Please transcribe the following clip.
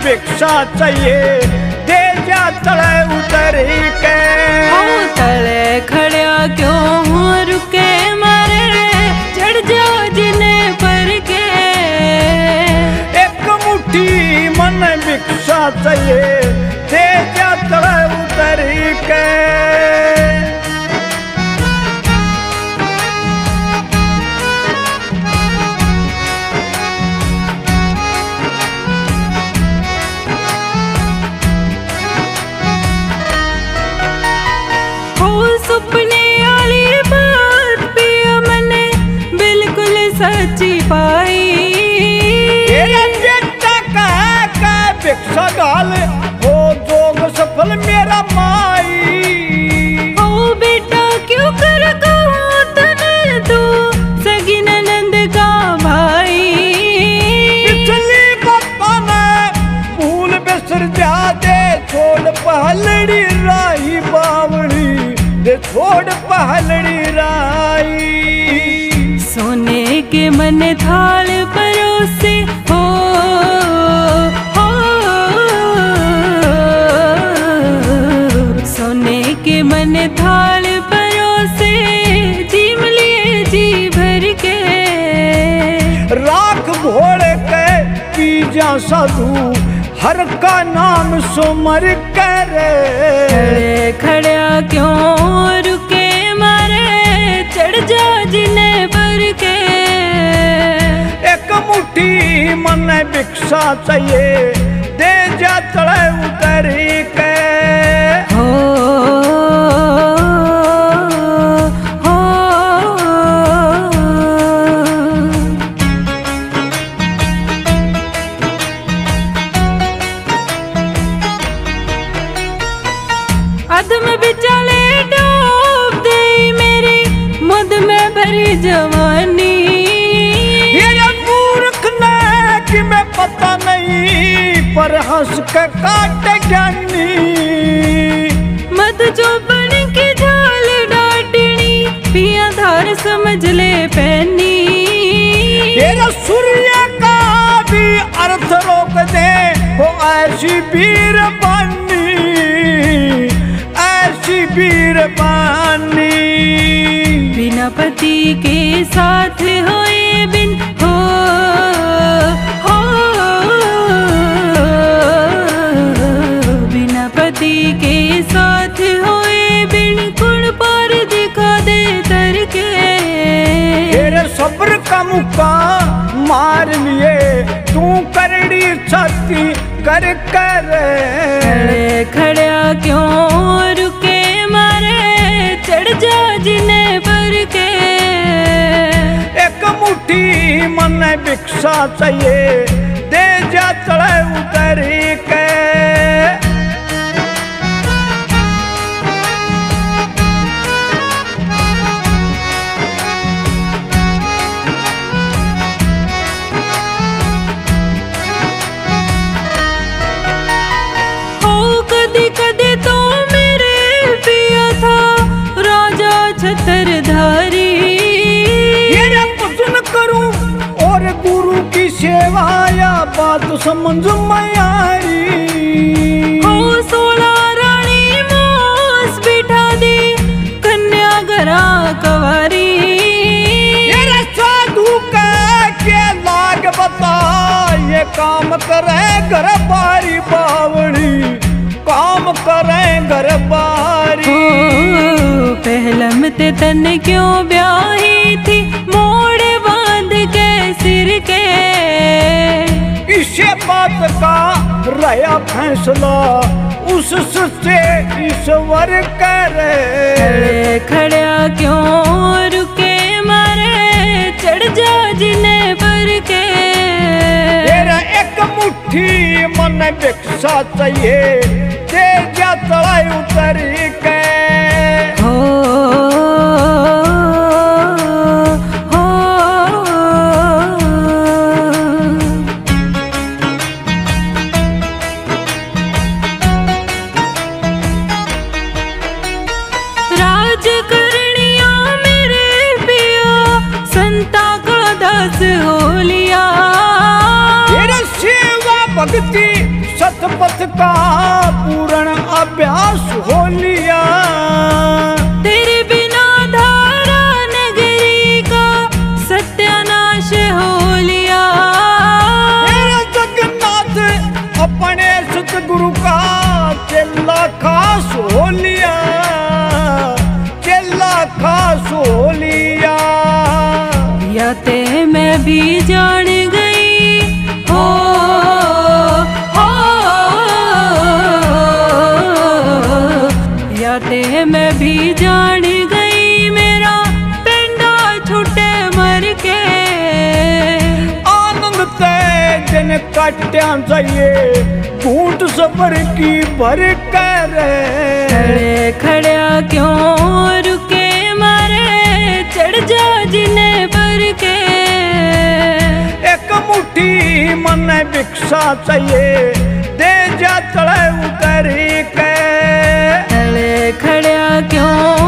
भिक्षा चाहिए दे जा तले उतर के। तले खड़िया क्यों रुके मारे चढ़ जाओ जिन्हें पर के। एक मुट्ठी मन भिक्षा चाहिए दे जा तले उतर के। सुपने वाली बात पिया मैंने बिल्कुल सच्ची पाई। भिक्षा डाल हो जोग सफल मेरा माई। ओ बेटा क्यों कर तने तू सगी ननंद का भाई। पिछली बाबा ने भूल बिसर जा दे छोड़ पहलड़ी राही बावड़ी दे छोड़ पहलड़ी राई। सोने के मन थाल परोसे हो सोने के मन थाल परोसे जीव लिए जी भर के। राख घोड़ के पी जा साधु हर का नाम सुमर करे। खड़िया क्यों रुके मारे चढ़ जा जिन्हें पर के। एक मुट्ठी मन भिक्षा चाहिए दे जा तले उतर के। अदम बिचाले डूब गई मेरी मुद में भरी जवानी। ये मूर्ख ने कि मैं पता नहीं पर हंस के काट ज्ञानी। मत जो बन की झाल डाटनी पिया धार समझ ले पैनी। तेरा सूर्य का भी अर्थ रोक दे हो ऐसी वीर बानी ऐसी वीर बानी। बिना पति के साथ होए बिन हो बिना पति के साथ होए बिन कुण पर दिखा दे तर के। तेरे सब्र का मुक्का मार लिए तू करड़ी छाती कर कर। खड़िया क्यों रुके मारे चढ़ जा जिन्हें पर के। एक मुट्ठी मन भिक्षा चाहिए दे जा तले उतर के। सेवाया बात समझ मायारी। हो 16 रानी मोस बिठा दी कन्या घरा कवारी। ये साधु के लाग बता ये काम करे घर बारी बावड़ी काम करे घर बारी। पहलम ते तन क्यों ब्याही थी मोड़े बांध के सिर के। इसे बात का रहा फैसला उस से ईश्वर करे। खड़िया क्यों रुके मारे चढ़ जा जिन्हें पर के। तेरा एक मुट्ठी मन भिक्षा चाहिए दे जा तले उतर के। भक्ति शतपथ का पूर्ण अभ्यास हो लिया। तेरे बिना धारा नगरी का सत्यानाश हो लिया। मेरे जगन्नाथ अपने सतगुरु का चेला खास हो लिया, चेला खास हो लिया। या ते मैं भी जान गई हो, या ते मैं भी जान गई मेरा पिंडा छूटे मर के। आनंद ते दिन काट्या चाहिए घूंट सबर की भर कर। खड़े खड़िया क्यों रुके मारे चढ़ जा जिन्हें भर के। एक मुट्ठी मन भिक्षा चाहिए दे जा तले उतर के। खड़े खड़िया क्यों